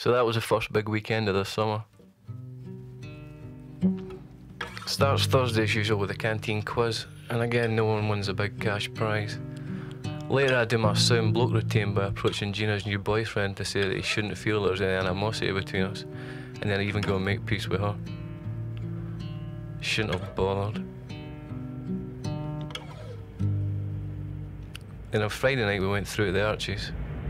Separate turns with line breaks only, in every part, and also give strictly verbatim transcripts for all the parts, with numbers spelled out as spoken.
So that was the first big weekend of the summer. Starts Thursday as usual with a canteen quiz, and again no one wins a big cash prize. Later I do my sound bloke routine by approaching Gina's new boyfriend to say that he shouldn't feel there's any animosity between us, and then I even go and make peace with her. Shouldn't have bothered. Then on Friday night we went through to the Archies.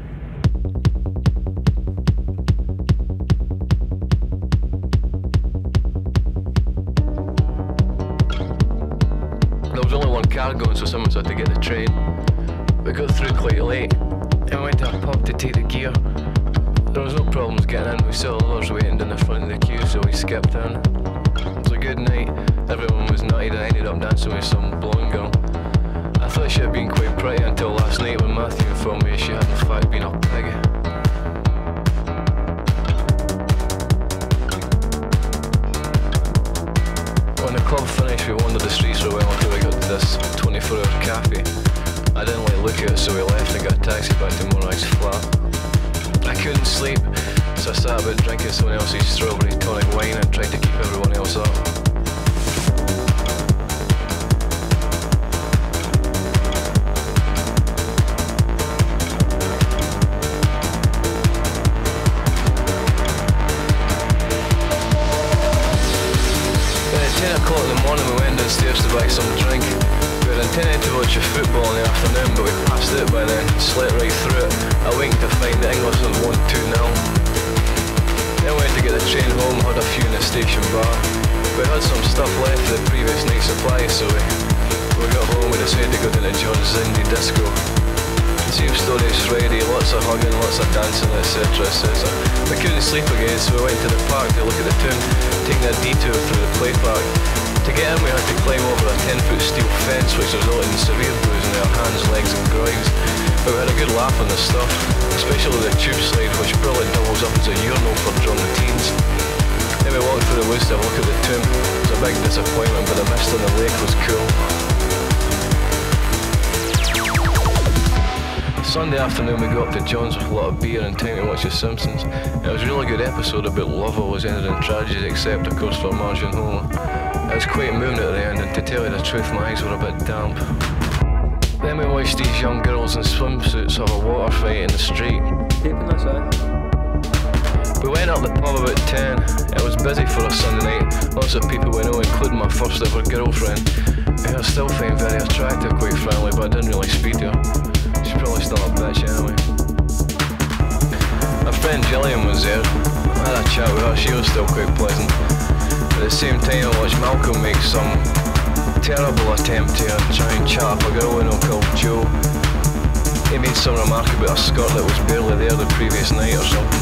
There was only one car going, so someone had to get the train. We got through quite late and went to a pub to take the gear. There was no problems getting in. We saw others waiting in the front of the queue, so we skipped in. It was a good night. Everyone was nutty and I ended up dancing with some blonde girl. I thought she had been quite pretty until last night when Matthew informed me she had in fact been a pig. When the club finished, we wandered the streets for a while until we got to this twenty-four hour cafe. I didn't like look at it, so we left and got a taxi back to Morag's flat. I couldn't sleep, so I sat about drinking someone else's strawberry tonic wine and tried to keep everyone else up. Then at ten o'clock in the morning we went downstairs to buy some drink. We were intending to watch a football in the afternoon, but we passed it by then, slept right through it. I winked to find that England had won two nil. Then we went to get the train home, had a few in the station bar. We had some stuff left of the previous night's supply, so we, we got home and decided to go down to John's Indie Disco. Same story as Friday, lots of hugging, lots of dancing, et cetera, et cetera. We couldn't sleep again, so we went to the park to look at the town, taking a detour through the play park. To get in we had to climb over a ten foot steel fence which resulted in severe bruising to our hands, legs and groins. But we had a good laugh on the stuff, especially the tube slide which probably doubles up as a urinal for drunk teens. Then we walked through the woods to have a look at the tomb. It was a big disappointment, but the mist on the lake was cool. Sunday afternoon we got up to John's with a lot of beer and time to watch The Simpsons. It was a really good episode about love always ended in tragedy, except of course for Marge and Homer. It was quite moving at the end, and to tell you the truth my eyes were a bit damp. Then we watched these young girls in swimsuits have a water fight in the street.
Keeping us out.
We went up the pub about ten. It was busy for a Sunday night. Lots of people we know, including my first ever girlfriend, who I still find very attractive, quite frankly, but I didn't really speak to her. She's probably still a bitch anyway. My friend Gillian was there. I had a chat with her, she was still quite pleasant. At the same time I watched Malcolm make some terrible attempt to try and chat up a girl we know called Jo. He made some remark about a skirt that was barely there the previous night or something.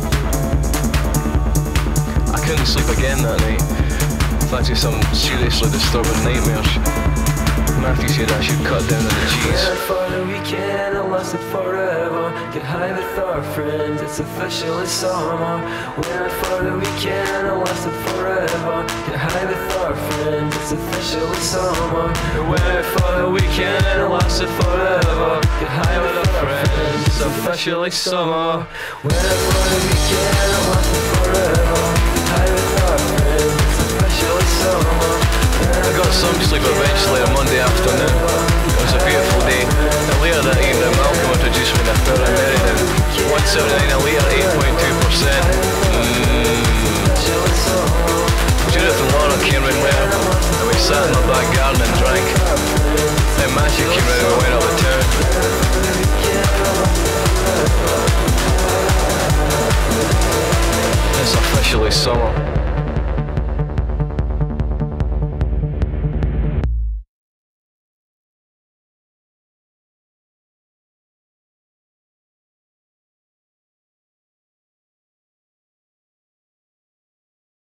I couldn't sleep again that night, thanks to some seriously disturbing nightmares. Matthew said I should cut down on the cheese.
For the weekend, it lasted forever. Get high with our friends, it's officially summer. Went for the weekend, it lasted forever. Get high with our friends, it's officially summer. Went for the weekend, it lasted forever. Get high with our friends, it's officially summer. Went for the weekend, it lasted forever. Get high with our friends, it's officially summer.
I got some sleep eventually on Monday afternoon. It was a beautiful day. And later that evening, Malcolm introduced me to Further Meriden. one seventy-nine a litre, eight point two percent. Mmm. Judith and Laura came round later, and we sat in my back garden and drank. Then Matthew came round and we went up the town. It's officially summer.